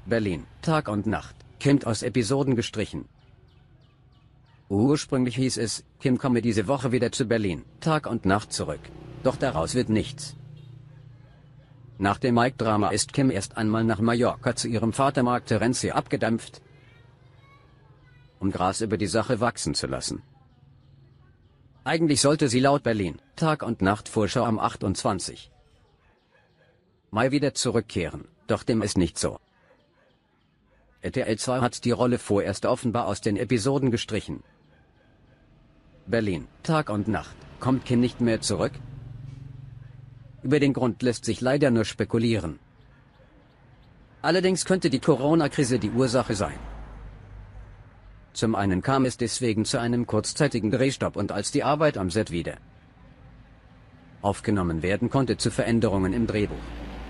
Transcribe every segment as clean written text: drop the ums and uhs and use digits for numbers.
Berlin, Tag und Nacht, Kim aus Episoden gestrichen. Ursprünglich hieß es, Kim komme diese Woche wieder zu Berlin, Tag und Nacht zurück. Doch daraus wird nichts. Nach dem Mike-Drama ist Kim erst einmal nach Mallorca zu ihrem Vater Marc Terenzi abgedampft, um Gras über die Sache wachsen zu lassen. Eigentlich sollte sie laut Berlin, Tag und Nacht Vorschau am 28. Mai wieder zurückkehren, doch dem ist nicht so. RTL 2 hat die Rolle vorerst offenbar aus den Episoden gestrichen. Berlin, Tag und Nacht, kommt Kim nicht mehr zurück? Über den Grund lässt sich leider nur spekulieren. Allerdings könnte die Corona-Krise die Ursache sein. Zum einen kam es deswegen zu einem kurzzeitigen Drehstopp und als die Arbeit am Set wieder aufgenommen werden konnte, zu Veränderungen im Drehbuch,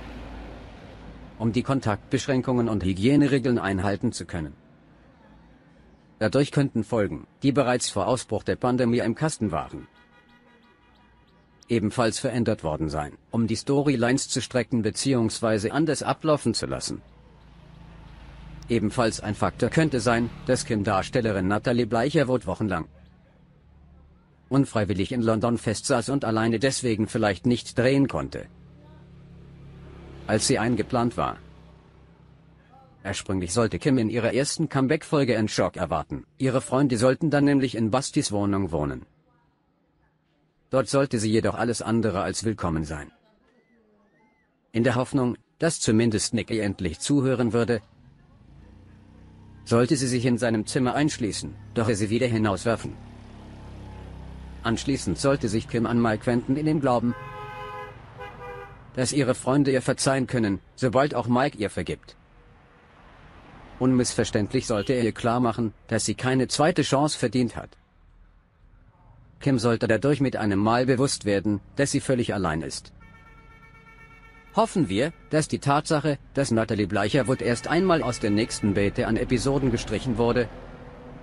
um die Kontaktbeschränkungen und Hygieneregeln einhalten zu können. Dadurch könnten Folgen, die bereits vor Ausbruch der Pandemie im Kasten waren, ebenfalls verändert worden sein, um die Storylines zu strecken bzw. anders ablaufen zu lassen. Ebenfalls ein Faktor könnte sein, dass Kim-Darstellerin Natalie Bleicherwood wochenlang unfreiwillig in London festsaß und alleine deswegen vielleicht nicht drehen konnte, als sie eingeplant war. Ursprünglich sollte Kim in ihrer ersten Comeback-Folge einen Schock erwarten. Ihre Freunde sollten dann nämlich in Bastis Wohnung wohnen. Dort sollte sie jedoch alles andere als willkommen sein. In der Hoffnung, dass zumindest Nick ihr endlich zuhören würde, sollte sie sich in seinem Zimmer einschließen, doch er sie wieder hinauswerfen. Anschließend sollte sich Kim an Mike wenden in dem Glauben, dass ihre Freunde ihr verzeihen können, sobald auch Mike ihr vergibt. Unmissverständlich sollte er ihr klar machen, dass sie keine zweite Chance verdient hat. Kim sollte dadurch mit einem Mal bewusst werden, dass sie völlig allein ist. Hoffen wir, dass die Tatsache, dass Natalie Bleicherwood erst einmal aus der nächsten Bete an Episoden gestrichen wurde,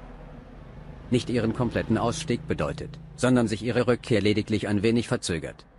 nicht ihren kompletten Ausstieg bedeutet, sondern sich ihre Rückkehr lediglich ein wenig verzögert.